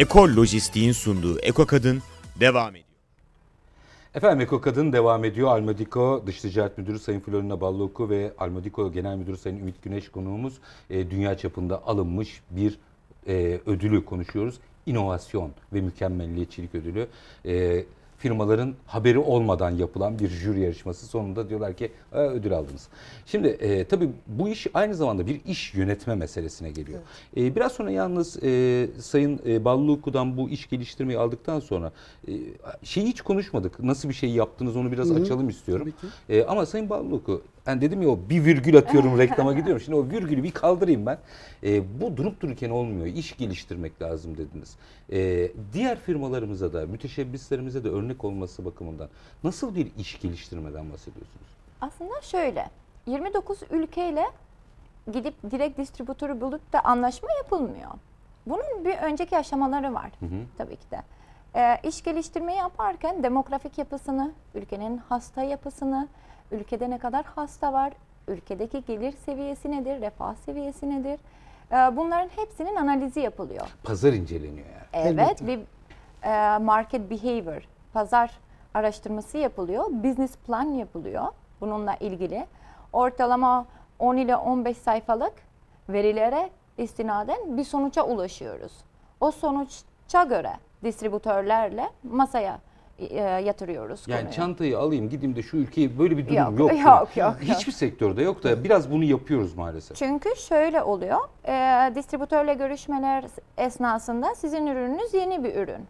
Ekol Lojistik'in sunduğu Eko Kadın devam ediyor. Efendim Eko Kadın devam ediyor. Almadiko Dış Ticaret Müdürü Sayın Florina Balluku ve Almadiko Genel Müdürü Sayın Ümit Güneş konuğumuz. Dünya çapında alınmış bir ödülü konuşuyoruz. İnovasyon ve mükemmelliyetçilik ödülü. Firmaların haberi olmadan yapılan bir jüri yarışması. Sonunda diyorlar ki ödül aldınız. Şimdi tabii bu iş aynı zamanda bir iş yönetme meselesine geliyor. Evet. Biraz sonra yalnız Sayın Balluku'dan bu iş geliştirmeyi aldıktan sonra şeyi hiç konuşmadık. Nasıl bir şey yaptınız onu biraz açalım istiyorum. Ama Sayın Balluku, yani dedim ya o bir virgül atıyorum reklama gidiyorum. Şimdi o virgülü bir kaldırayım ben. Bu durup dururken olmuyor. İş geliştirmek lazım dediniz. Diğer firmalarımıza da, müteşebbislerimize de örnek olması bakımından nasıl bir iş geliştirmeden bahsediyorsunuz? Aslında şöyle, 29 ülkeyle gidip direkt distribütörü bulup da anlaşma yapılmıyor. Bunun bir önceki aşamaları var tabii ki de. İş geliştirmeyi yaparken demografik yapısını, ülkenin hasta yapısını, ülkede ne kadar hasta var, ülkedeki gelir seviyesi nedir, refah seviyesi nedir? Bunların hepsinin analizi yapılıyor. Pazar inceleniyor yani. Evet, bir market behavior, pazar araştırması yapılıyor, business plan yapılıyor bununla ilgili. Ortalama 10 ile 15 sayfalık verilere istinaden bir sonuca ulaşıyoruz. O sonuca göre distribütörlerle masaya yatırıyoruz Yani konuyu. çantayı alayım gideyim de şu ülkeyi böyle bir durum yok. Hiçbir sektörde yok da biraz bunu yapıyoruz maalesef. Çünkü şöyle oluyor, distribütörle görüşmeler esnasında sizin ürününüz yeni bir ürün.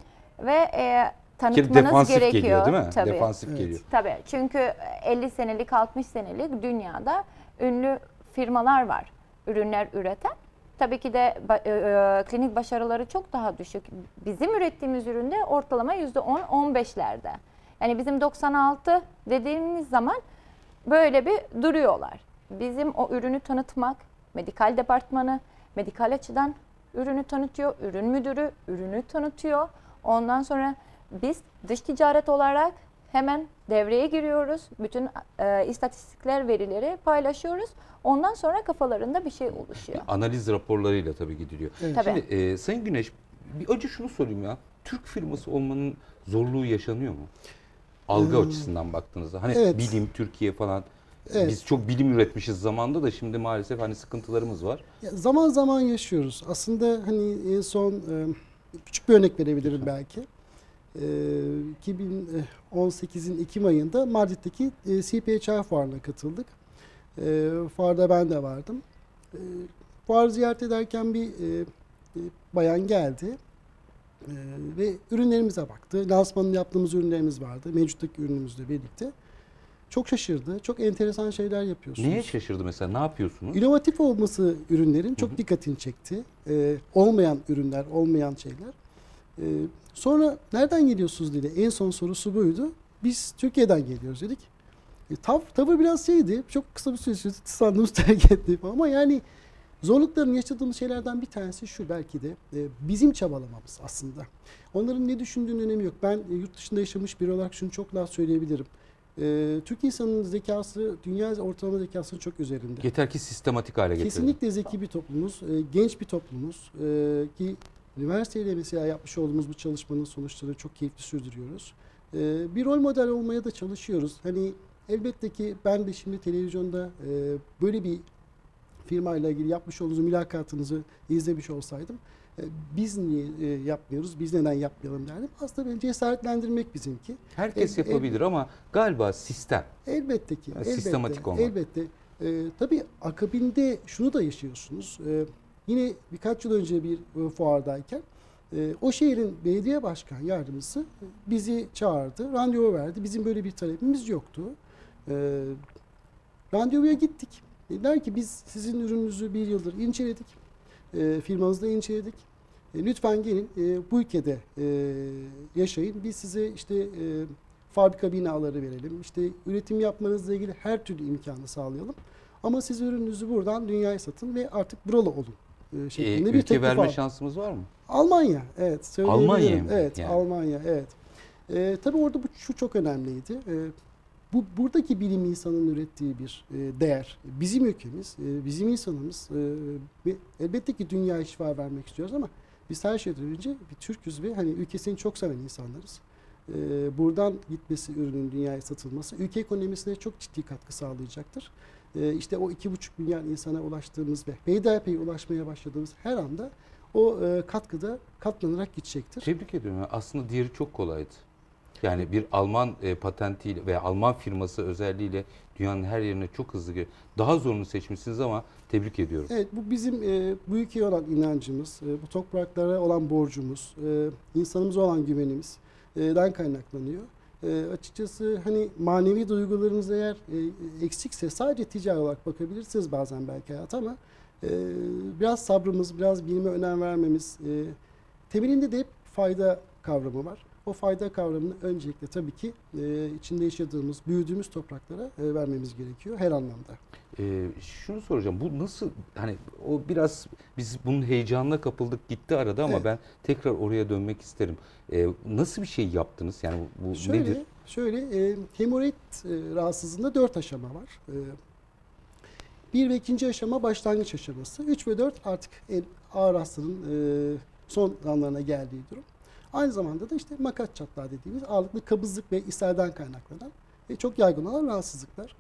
Ve tanıtmanız defansif gerekiyor. Geliyor değil mi? Tabii. Defansif geliyor. Tabii, çünkü 50 senelik, 60 senelik dünyada ünlü firmalar var, ürünler üreten. Tabii ki de klinik başarıları çok daha düşük. Bizim ürettiğimiz üründe ortalama %10-15'lerde. Yani bizim 96 dediğimiz zaman böyle bir duruyorlar. Bizim o ürünü tanıtmak, medikal departmanı, medikal açıdan ürünü tanıtıyor, ürün müdürü ürünü tanıtıyor. Ondan sonra biz dış ticaret olarak hemen devreye giriyoruz. Bütün istatistikler, verileri paylaşıyoruz. Ondan sonra kafalarında bir şey oluşuyor. Analiz raporlarıyla tabii gidiliyor. Evet. Tabii. Şimdi Sayın Güneş, bir önce şunu sorayım ya. Türk firması olmanın zorluğu yaşanıyor mu? Algı açısından baktığınızda. Hani bilim, Türkiye falan. Evet. Biz çok bilim üretmişiz zamanda da şimdi maalesef hani sıkıntılarımız var. Ya zaman zaman yaşıyoruz. Aslında hani en son küçük bir örnek verebilirim belki. 2018'in Ekim ayında Madrid'deki CPHI fuarına katıldık. Fuarda ben de vardım. Fuarı ziyaret ederken bir bayan geldi ve ürünlerimize baktı. Lansmanını yaptığımız ürünlerimiz vardı. Mevcuttaki ürünümüzle birlikte. Çok şaşırdı. Çok enteresan şeyler yapıyorsunuz. Neye şaşırdı mesela? Ne yapıyorsunuz? İnovatif olması ürünlerin çok dikkatini çekti. Olmayan ürünler, olmayan şeyler. Sonra nereden geliyorsunuz dedi. En son sorusu buydu. Biz Türkiye'den geliyoruz dedik. Tavır biraz şeydi. Çok kısa bir süre içinde sandığımız terk etti ama yani zorlukların yaşadığımız şeylerden bir tanesi şu belki de bizim çabalamamız aslında. Onların ne düşündüğünün önemi yok. Ben yurt dışında yaşamış biri olarak şunu çok daha söyleyebilirim. Türk insanının zekası dünya ortalama zekasının çok üzerinde. Yeter ki sistematik hale getirelim. Kesinlikle zeki bir toplumuz, genç bir toplumuz ki üniversiteyle mesela yapmış olduğumuz bu çalışmanın sonuçlarını çok keyifli sürdürüyoruz. Bir rol model olmaya da çalışıyoruz. Hani elbette ki ben de şimdi televizyonda böyle bir firmayla ilgili yapmış olduğunuz mülakatınızı izlemiş olsaydım biz niye yapmıyoruz, biz neden yapmayalım derdim. Aslında beni cesaretlendirmek bizimki. Herkes yapabilir ama galiba sistem. Elbette ki. Yani sistematik olmak. Elbette. Tabii akabinde şunu da yaşıyorsunuz. Yine birkaç yıl önce bir fuardayken o şehrin belediye başkan yardımcısı bizi çağırdı, randevu verdi. Bizim böyle bir talebimiz yoktu. Randevuya gittik. Dediler ki biz sizin ürününüzü bir yıldır inceledik. Firmanızda inceledik. Lütfen gelin bu ülkede yaşayın. Biz size işte fabrika binaları verelim. İşte üretim yapmanızla ilgili her türlü imkanı sağlayalım. Ama siz ürününüzü buradan dünyaya satın ve artık buralı olun şeklinde bir teklif verme aldım. şansımız var mı? Almanya, evet. Almanya mı? Evet, yani. Almanya, evet. Tabii orada şu çok önemliydi. Buradaki bilim insanının ürettiği bir değer. Bizim ülkemiz, bizim insanımız elbette ki dünyaya şifa vermek istiyoruz ama Biz her şeyden önce bir Türk'üz ve hani ülkesini çok seven insanlarız. Buradan gitmesi, ürünün dünyaya satılması ülke ekonomisine çok ciddi katkı sağlayacaktır. İşte o 2,5 milyar insana ulaştığımız ve peyderpey ulaşmaya başladığımız her anda o katkıda katlanarak gidecektir. Tebrik ediyorum. Aslında diğeri çok kolaydı. Yani bir Alman patentiyle veya Alman firması özelliğiyle dünyanın her yerine çok hızlı daha zorunu seçmişsiniz ama tebrik ediyorum. Evet, bu bizim bu ülkeye olan inancımız, bu topraklara olan borcumuz, insanımıza olan güvenimizden kaynaklanıyor. Açıkçası hani manevi duygularınız eğer eksikse sadece ticari olarak bakabilirsiniz bazen belki hayata ama biraz sabrımız, biraz bilime önem vermemiz, temelinde de hep fayda kavramı var. O fayda kavramını öncelikle tabii ki içinde yaşadığımız, büyüdüğümüz topraklara vermemiz gerekiyor her anlamda. Şunu soracağım. Bu nasıl, hani o biraz biz bunun heyecanına kapıldık gitti arada ama Evet. ben tekrar oraya dönmek isterim. Nasıl bir şey yaptınız? Yani bu nedir? Şöyle hemoroid rahatsızlığında 4 aşama var. 1 ve 2. aşama başlangıç aşaması. 3 ve 4 artık en ağır hastanın son anlarına geldiği durum. Aynı zamanda da işte makas çatlağı dediğimiz ağırlıklı kabızlık ve ishalden kaynaklanan çok yaygın olan rahatsızlıklar.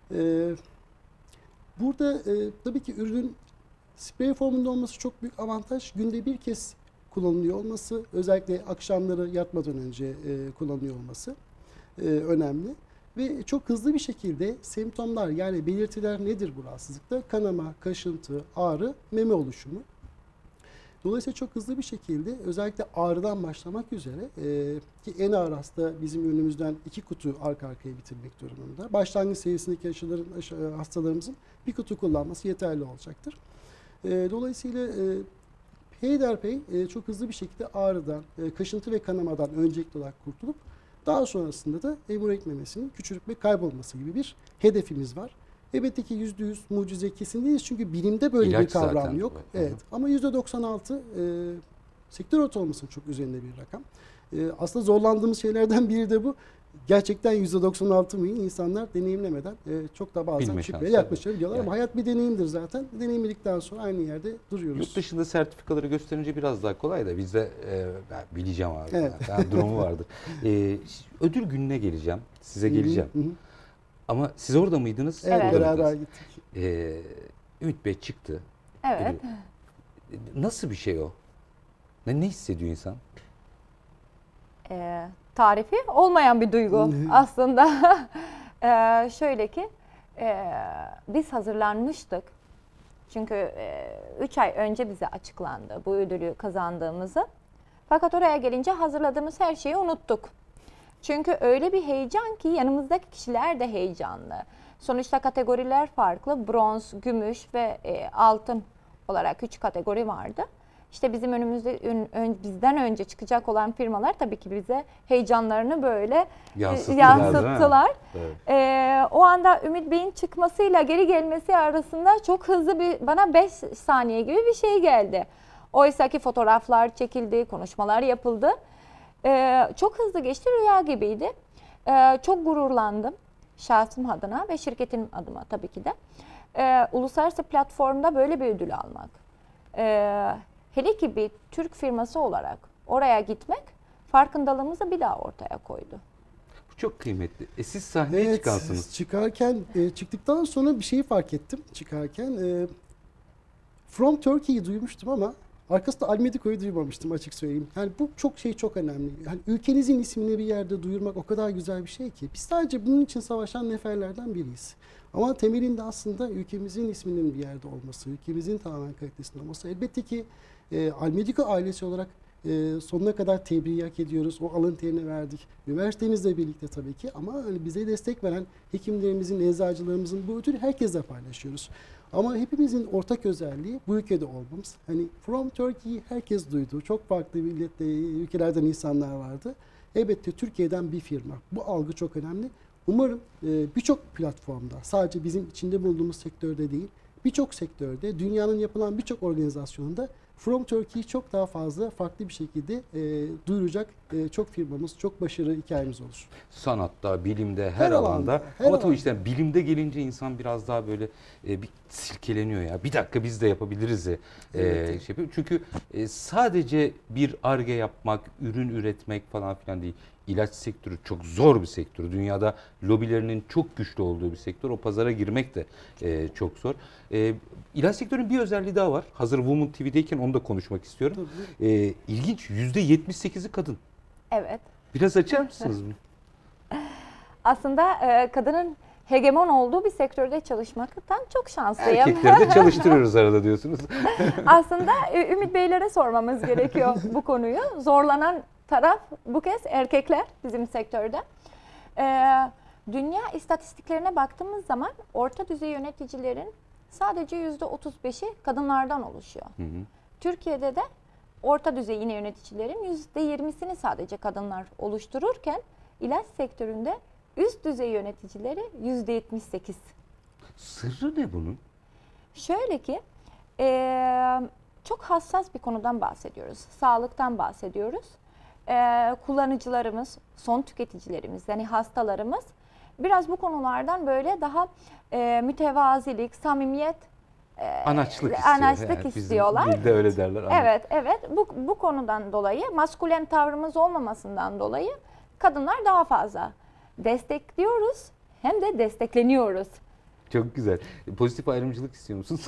Burada tabii ki ürünün sprey formunda olması çok büyük avantaj. Günde bir kez kullanılıyor olması, özellikle akşamları yatmadan önce kullanılıyor olması önemli. Ve çok hızlı bir şekilde semptomlar yani belirtiler nedir bu rahatsızlıkta? Kanama, kaşıntı, ağrı, meme oluşumu. Dolayısıyla çok hızlı bir şekilde özellikle ağrıdan başlamak üzere ki en ağır hasta bizim ürünümüzden 2 kutu arka arkaya bitirmek durumunda. Başlangıç seviyesindeki hastalarımızın 1 kutu kullanması yeterli olacaktır. Dolayısıyla peyderpey çok hızlı bir şekilde ağrıdan, kaşıntı ve kanamadan öncelikli olarak kurtulup daha sonrasında da hemoroid memesinin küçülüp ve kaybolması gibi bir hedefimiz var. Elbette ki %100 mucize kesin değiliz çünkü bilimde böyle İlaç bir kavram zaten yok. bu. Evet. Ama %96 sektör ortalamasının çok üzerinde bir rakam. Aslında zorlandığımız şeylerden biri de bu. Gerçekten %96 mı insanlar deneyimlemeden çok da bazen Bilme şüpheye şansı, yaklaşabiliyorlar. yani. Ama hayat bir deneyimdir zaten. Deneyimledikten sonra aynı yerde duruyoruz. Yurt dışında sertifikaları gösterince biraz daha kolay da bizde ben bileceğim abi. Evet. Ben durumu vardır. Ödül gününe geleceğim. Size geleceğim. Hı hı. Ama siz orada mıydınız? Evet, Evet. beraber gittik. Ümit Bey çıktı. Evet. Nasıl bir şey o? Ne hissediyor insan? Tarifi olmayan bir duygu aslında. Şöyle ki biz hazırlanmıştık. Çünkü 3 ay önce bize açıklandı bu ödülü kazandığımızı. Fakat oraya gelince hazırladığımız her şeyi unuttuk. Çünkü öyle bir heyecan ki yanımızdaki kişiler de heyecanlı. Sonuçta kategoriler farklı. Bronz, gümüş ve altın olarak 3 kategori vardı. İşte bizim önümüzde bizden önce çıkacak olan firmalar tabii ki bize heyecanlarını böyle yansıttılar. Evet. O anda Ümit Bey'in çıkmasıyla geri gelmesi arasında çok hızlı bana 5 saniye gibi bir şey geldi. Oysa ki fotoğraflar çekildi, konuşmalar yapıldı. Çok hızlı geçti, rüya gibiydi. Çok gururlandım şahsım adına ve şirketim adıma tabii ki de. Uluslararası platformda böyle bir ödül almak. Hele ki bir Türk firması olarak oraya gitmek farkındalığımızı bir daha ortaya koydu. Bu çok kıymetli. Siz sahneye çıkansınız. Çıkarken, çıktıktan sonra bir şeyi fark ettim. Çıkarken From Turkey'yi duymuştum ama arkasında Almedico'yu duymamıştım açık söyleyeyim. Yani bu çok önemli. Yani ülkenizin ismini bir yerde duyurmak o kadar güzel bir şey ki. Biz sadece bunun için savaşan neferlerden biriyiz. Ama temelinde aslında ülkemizin isminin bir yerde olması, ülkemizin tamamen kalitesinin olması. Elbette ki Almedico ailesi olarak sonuna kadar tebriği hak ediyoruz. O alın terini verdik. Üniversitemizle birlikte tabii ki ama hani bize destek veren hekimlerimizin, eczacılarımızın bu ödülü herkesle paylaşıyoruz. Ama hepimizin ortak özelliği bu ülkede olmamız. Hani From Turkey herkes duydu. Çok farklı ülkelerden insanlar vardı. Elbette Türkiye'den bir firma. Bu algı çok önemli. Umarım birçok platformda, sadece bizim içinde bulunduğumuz sektörde değil, birçok sektörde, dünyanın yapılan birçok organizasyonunda From Turkey'yi çok daha fazla farklı bir şekilde duyuracak çok firmamız, çok başarılı hikayemiz olur. Sanatta, bilimde, her alanda, alanda. her Ama tabii alanda. işte bilimde gelince insan biraz daha böyle bir silkeleniyor ya. Bir dakika biz de yapabiliriz Evet. şey yapıyor. Çünkü sadece bir Ar-Ge yapmak, ürün üretmek falan filan değil. İlaç sektörü çok zor bir sektör. Dünyada lobilerinin çok güçlü olduğu bir sektör. O pazara girmek de çok zor. İlaç sektörünün bir özelliği daha var. Hazır Women TV'deyken onu da konuşmak istiyorum. İlginç, %78'i kadın. Evet. Biraz açar mısınız bunu? Aslında kadının hegemon olduğu bir sektörde çalışmaktan çok şanslıyım. Erkekleri de çalıştırıyoruz arada diyorsunuz. Aslında Ümit Beylere sormamız gerekiyor bu konuyu. Zorlanan taraf bu kez erkekler bizim sektörde. Dünya istatistiklerine baktığımız zaman orta düzey yöneticilerin sadece %35'i kadınlardan oluşuyor. Hı hı. Türkiye'de de orta düzey yine yöneticilerin %20'sini sadece kadınlar oluştururken ilaç sektöründe üst düzey yöneticileri %78. Sırrı ne bunun? Şöyle ki çok hassas bir konudan bahsediyoruz. Sağlıktan bahsediyoruz. Kullanıcılarımız, son tüketicilerimiz yani hastalarımız biraz bu konulardan böyle daha mütevazilik, samimiyet, Anaçlık istiyor. anaçlık Yani istiyorlar. Bizim dilde öyle derler. Evet, evet. Bu konudan dolayı, maskülen tavrımız olmamasından dolayı kadınlar daha fazla destekliyoruz hem de destekleniyoruz. Çok güzel. Pozitif ayrımcılık istiyor musunuz?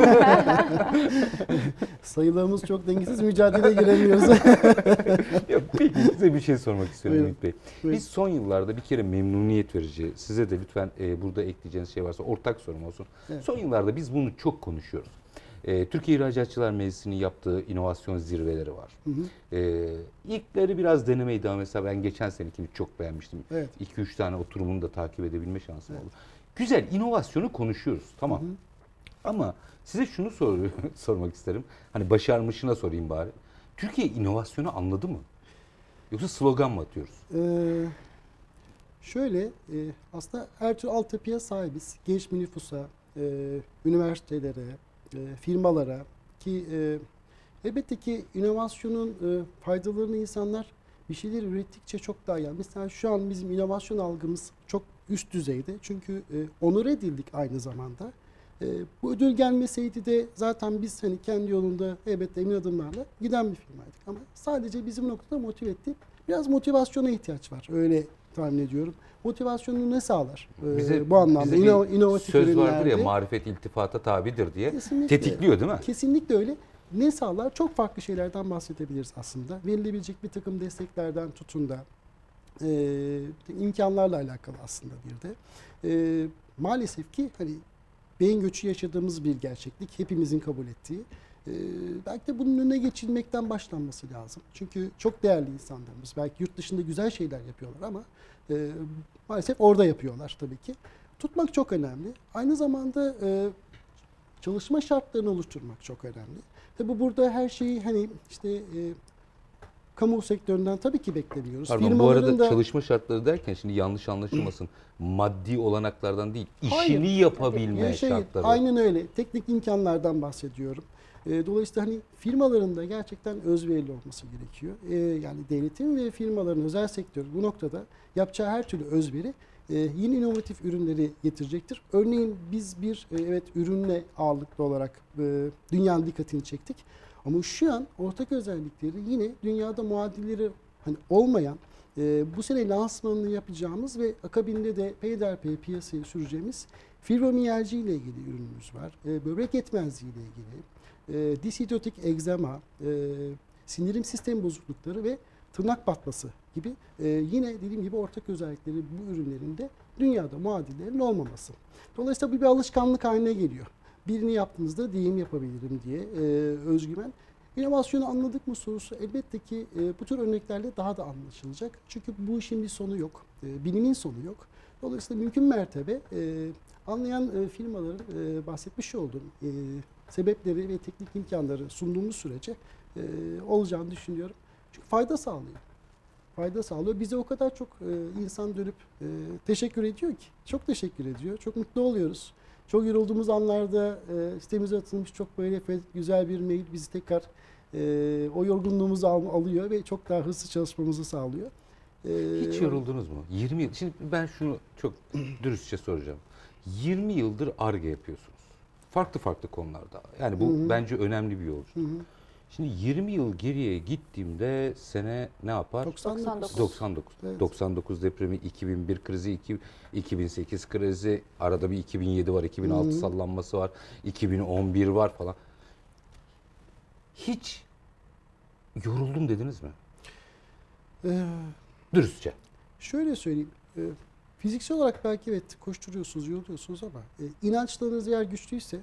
Sayılarımız çok dengesiz, mücadeleye giremiyoruz. Ya, peki size bir şey sormak istiyorum Buyurun. Ümit Bey. Buyurun. Biz son yıllarda bir kere memnuniyet verici, size de lütfen burada ekleyeceğiniz şey varsa ortak sorum olsun. Evet. Son yıllarda biz bunu çok konuşuyoruz. Türkiye İhracatçılar Meclisi'nin yaptığı inovasyon zirveleri var. Hı hı. İlkleri biraz denemeydi ama mesela ben geçen senekini çok beğenmiştim. Evet. 2-3 tane oturumunu da takip edebilme şansım oldu. Güzel, inovasyonu konuşuyoruz. Tamam. Hı hı. Ama size şunu sormak isterim. Hani başarmışına sorayım bari. Türkiye inovasyonu anladı mı? Yoksa slogan mı atıyoruz? Şöyle, aslında her türlü altyapıya sahibiz. Genç bir nüfusa, üniversitelere, firmalara ki elbette ki inovasyonun faydalarını insanlar bir şeyler ürettikçe çok daha iyi. Mesela şu an bizim inovasyon algımız çok üst düzeyde. Çünkü onur edildik aynı zamanda. Bu ödül gelmeseydi de zaten biz hani kendi yolunda elbette emin adımlarla giden bir firmaydık. Ama sadece bizim noktada motive etti. Biraz motivasyona ihtiyaç var. Öyle tahmin ediyorum. Motivasyonunu ne sağlar? Bu anlamda bize bir inovatif söz vardır ya, ürünlerde. marifet iltifata tabidir diye. Kesinlikle. Tetikliyor değil mi? Kesinlikle öyle. Ne sağlar? Çok farklı şeylerden bahsedebiliriz aslında. Verilebilecek bir takım desteklerden tutun da imkanlarla alakalı aslında bir de. Maalesef ki hani beyin göçü yaşadığımız bir gerçeklik. Hepimizin kabul ettiği. Belki de bunun önüne geçilmekten başlanması lazım. Çünkü çok değerli insanlarımız. Belki yurt dışında güzel şeyler yapıyorlar ama maalesef orada yapıyorlar tabii ki. Tutmak çok önemli. Aynı zamanda çalışma şartlarını oluşturmak çok önemli. Tabii burada her şeyi hani işte kamu sektöründen tabii ki beklemiyoruz. Pardon, bu arada çalışma şartları derken şimdi yanlış anlaşılmasın. Maddi olanaklardan değil, işini Hayır. yapabilme şartları. Aynen öyle. Teknik imkanlardan bahsediyorum. Dolayısıyla hani firmaların da gerçekten özverili olması gerekiyor. Yani devletin ve firmaların, özel sektör bu noktada yapacağı her türlü özveri yeni inovatif ürünleri getirecektir. Örneğin biz bir evet ürünle ağırlıklı olarak dünyanın dikkatini çektik. Ama şu an ortak özellikleri yine dünyada muadilleri hani olmayan bu sene lansmanını yapacağımız ve akabinde de peyderpey piyasaya süreceğimiz fibromiyalji ile ilgili ürünümüz var. Böbrek yetmezliği ile ilgili, disidotik egzama, sindirim sistemi bozuklukları ve tırnak batması gibi yine dediğim gibi ortak özellikleri bu ürünlerin de dünyada muadillerinin olmaması. Dolayısıyla bu bir alışkanlık haline geliyor. Birini yaptığınızda diğerini yapabilirim diye özgüven. İnovasyonu anladık mı sorusu elbette ki bu tür örneklerle daha da anlaşılacak. Çünkü bu işin bir sonu yok. Bilimin sonu yok. Dolayısıyla mümkün mertebe anlayan firmaların bahsetmiş olduğum sebepleri ve teknik imkanları sunduğumuz sürece olacağını düşünüyorum. Çünkü fayda sağlıyor. Fayda sağlıyor. Bize o kadar çok insan dönüp teşekkür ediyor ki. Çok teşekkür ediyor. Çok mutlu oluyoruz. Çok yorulduğumuz anlarda sitemize atılmış çok böyle güzel bir mail bizi tekrar o yorgunluğumuzu alıyor ve çok daha hızlı çalışmamızı sağlıyor. Hiç yoruldunuz mu? 20 yıl. Şimdi ben şunu çok dürüstçe soracağım. 20 yıldır Ar-Ge yapıyorsunuz. Farklı farklı konularda. Yani bu bence önemli bir yolculuk. Şimdi 20 yıl geriye gittiğimde sene ne yapar? 99. Evet. 99 depremi, 2001 krizi, 2008 krizi, arada bir 2007 var, 2006 sallanması var, 2011 var falan. Hiç yoruldum dediniz mi? Dürüstçe. Şöyle söyleyeyim. Fiziksel olarak belki evet koşturuyorsunuz, yoruluyorsunuz ama inançlarınız eğer güçlüyse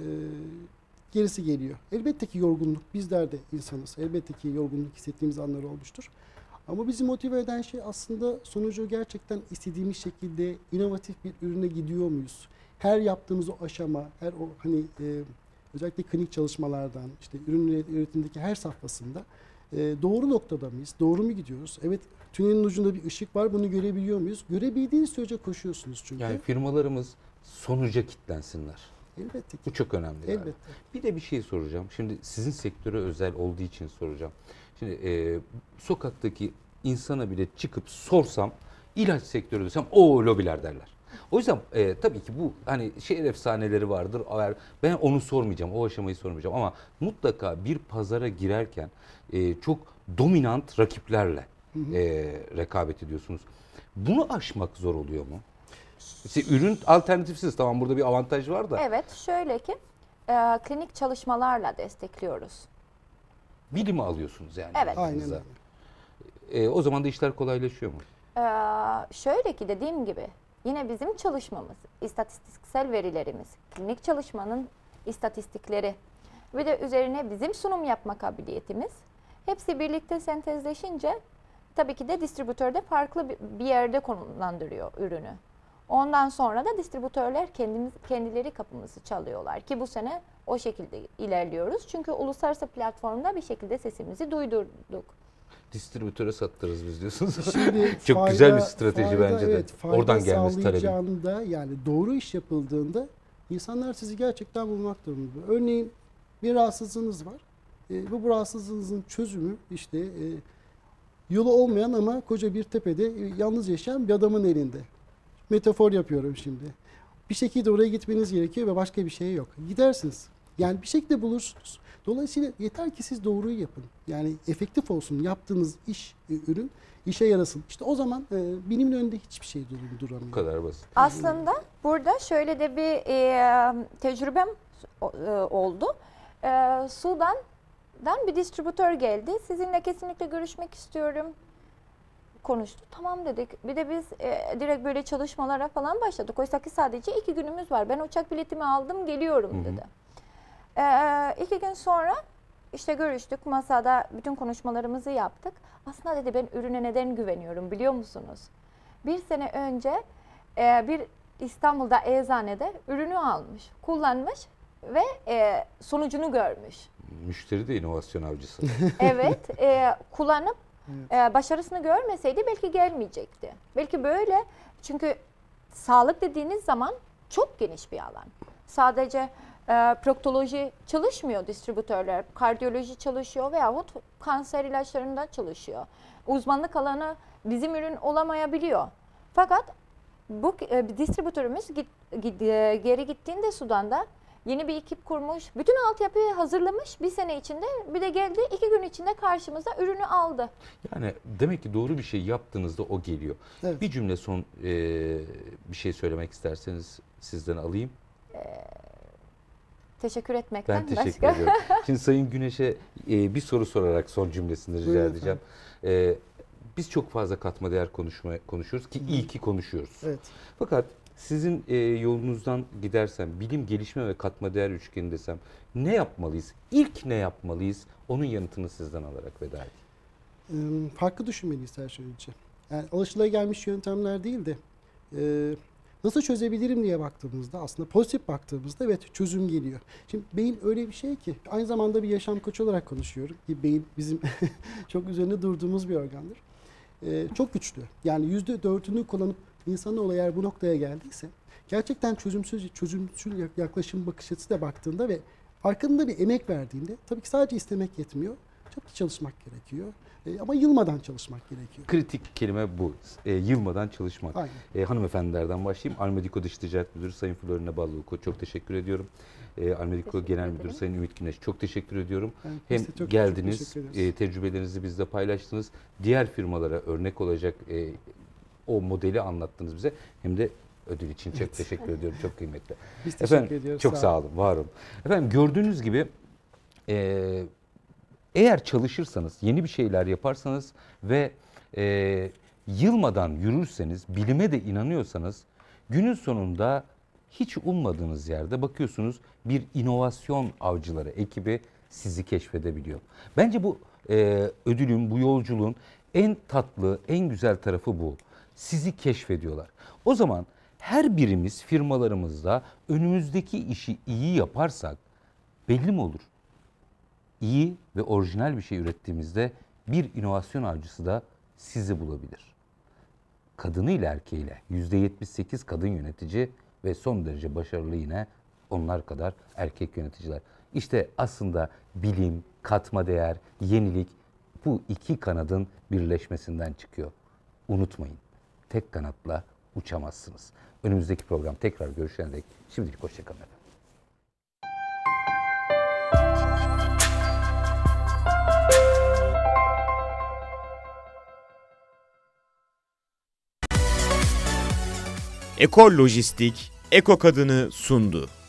gerisi geliyor. Elbette ki yorgunluk, bizler de insanız. Elbette ki yorgunluk hissettiğimiz anlar olmuştur. Ama bizi motive eden şey aslında sonucu gerçekten istediğimiz şekilde inovatif bir ürüne gidiyor muyuz? Her yaptığımız o aşama, her o hani özellikle klinik çalışmalardan, işte ürün üretimindeki her safhasında doğru noktada mıyız? Doğru mu gidiyoruz? Evet, tünelin ucunda bir ışık var. Bunu görebiliyor muyuz? Görebildiğiniz sürece koşuyorsunuz çünkü. Yani firmalarımız sonuca kitlensinler. Elbette ki. Bu çok önemli. Yani. Elbette. Bir de bir şey soracağım. Şimdi sizin sektöre özel olduğu için soracağım. Şimdi sokaktaki insana bile çıkıp sorsam, ilaç sektörü desem o lobiler derler. O yüzden tabii ki bu hani şehir efsaneleri vardır. Ben onu sormayacağım, o aşamayı sormayacağım ama mutlaka bir pazara girerken çok dominant rakiplerle rekabet ediyorsunuz. Bunu aşmak zor oluyor mu? İşte ürün alternatifsiz, tamam, burada bir avantaj var da. Evet, şöyle ki klinik çalışmalarla destekliyoruz. Bilimi alıyorsunuz yani. Evet. Aynen yanınıza. öyle. O zaman da işler kolaylaşıyor mu? Şöyle ki dediğim gibi yine bizim çalışmamız, istatistiksel verilerimiz, klinik çalışmanın istatistikleri ve de üzerine bizim sunum yapma kabiliyetimiz hepsi birlikte sentezleşince tabii ki de distribütörde farklı bir yerde konumlandırıyor ürünü. Ondan sonra da distribütörler kendileri kapımızı çalıyorlar ki bu sene o şekilde ilerliyoruz. Çünkü uluslararası platformda bir şekilde sesimizi duydurduk. Distribütöre sattırırız biz diyorsunuz. Şimdi Çok güzel bir strateji bence de. Evet, fayda Oradan gelmesi talebin. sağlayacağında yani doğru iş yapıldığında insanlar sizi gerçekten bulmak durumunda. Örneğin bir rahatsızlığınız var. Bu rahatsızlığınızın çözümü işte yolu olmayan ama koca bir tepede yalnız yaşayan bir adamın elinde. Metafor yapıyorum şimdi. Bir şekilde oraya gitmeniz gerekiyor ve başka bir şey yok. Gidersiniz. Yani bir şekilde bulursunuz. Dolayısıyla yeter ki siz doğruyu yapın. Yani efektif olsun. Yaptığınız iş, ürün işe yarasın. İşte o zaman bilimin önünde hiçbir şey duramıyor. Bu kadar basit. Aslında burada şöyle de bir tecrübem oldu. Sudan'dan bir distribütör geldi. Sizinle kesinlikle görüşmek istiyorum. Konuştu. Tamam dedik. Bir de biz direkt böyle çalışmalara falan başladık. Oysa ki sadece 2 günümüz var. Ben uçak biletimi aldım, geliyorum dedi. 2 gün sonra işte görüştük. Masada bütün konuşmalarımızı yaptık. Aslında dedi ben ürüne neden güveniyorum biliyor musunuz? 1 sene önce bir İstanbul'da eczanede ürünü almış, kullanmış ve sonucunu görmüş. Müşteri de inovasyon avcısı. Evet, kullanıp başarısını görmeseydi belki gelmeyecekti. Belki böyle, çünkü sağlık dediğiniz zaman çok geniş bir alan. Sadece proktoloji çalışmıyor distribütörler, kardiyoloji çalışıyor veyahut kanser ilaçlarında çalışıyor. Uzmanlık bizim ürün olamayabiliyor. Fakat bu distribütörümüz geri gittiğinde Sudan'da yeni bir ekip kurmuş, bütün altyapıyı hazırlamış, 1 sene içinde bir de geldi 2 gün içinde karşımıza ürünü aldı. Yani demek ki doğru bir şey yaptığınızda o geliyor. Evet. Bir cümle son bir şey söylemek isterseniz sizden alayım. Teşekkür etmekten Ben teşekkür başka. ediyorum. Şimdi Sayın Güneş'e bir soru sorarak son cümlesini rica Buyurun edeceğim. Biz çok fazla katma değer konuşuyoruz ki iyi ki konuşuyoruz. Evet. Fakat sizin yolunuzdan gidersem, bilim, gelişme ve katma değer üçgeni desem ne yapmalıyız? İlk ne yapmalıyız? Onun yanıtını sizden alarak veda edeyim. Farklı düşünmeliyiz her şey önce. Yani alışılagelmiş yöntemler değil de nasıl çözebilirim diye baktığımızda, aslında pozitif baktığımızda evet çözüm geliyor. Şimdi beyin öyle bir şey ki, aynı zamanda bir yaşam koçu olarak konuşuyorum ki beyin bizim çok üzerinde durduğumuz bir organdır. Çok güçlü. Yani %4'ünü kullanıp insanoğlu eğer bu noktaya geldiyse gerçekten çözümsül yaklaşım bakış açısıyla baktığında ve arkasında bir emek verdiğinde tabii ki sadece istemek yetmiyor. Çok da çalışmak gerekiyor. Ama yılmadan çalışmak gerekiyor. Kritik kelime bu. Yılmadan çalışmak. Aynen. Hanımefendilerden başlayayım. Almediko Dış Ticaret Müdürü Sayın Florina Balluku çok teşekkür ediyorum. Almediko Teşekkür Genel ederim. Müdürü Sayın Ümit Güneş çok teşekkür ediyorum. Biz Hem de çok geldiniz, teşekkür ederiz. tecrübelerinizi bizle paylaştınız. Diğer firmalara örnek olacak o modeli anlattınız bize. Hem de ödül için çok teşekkür ediyorum. Çok kıymetli. Biz teşekkür Efendim ediyoruz. çok sağ olun, var olun. Efendim gördüğünüz gibi eğer çalışırsanız, yeni bir şeyler yaparsanız ve yılmadan yürürseniz, bilime de inanıyorsanız günün sonunda hiç ummadığınız yerde bakıyorsunuz bir inovasyon avcıları ekibi sizi keşfedebiliyor. Bence bu ödülün, bu yolculuğun en tatlı, en güzel tarafı bu. Sizi keşfediyorlar. O zaman her birimiz firmalarımızda önümüzdeki işi iyi yaparsak belli mi olur? İyi ve orijinal bir şey ürettiğimizde bir inovasyon avcısı da sizi bulabilir. Kadınıyla erkeğiyle %78 kadın yönetici ve son derece başarılı yine onlar kadar erkek yöneticiler. İşte aslında bilim, katma değer, yenilik bu iki kanadın birleşmesinden çıkıyor. Unutmayın, tek kanatla uçamazsınız. Önümüzdeki program tekrar görüşene dek şimdilik hoşçakalın efendim. Ekol Lojistik, Eko Kadın'ı sundu.